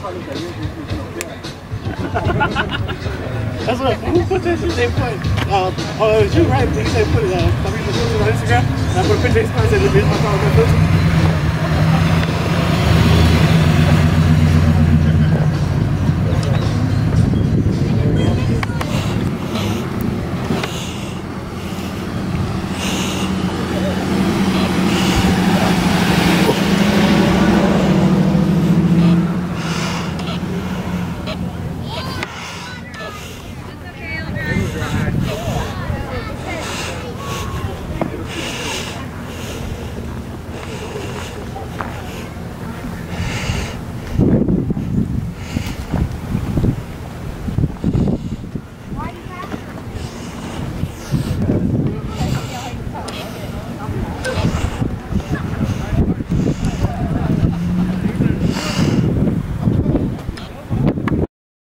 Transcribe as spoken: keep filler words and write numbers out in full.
That's what, who put that shit? They put, uh, oh, it was you, right? They said put it, uh, somebody put it on Instagram, and I put a picture of his car and said, this is my car,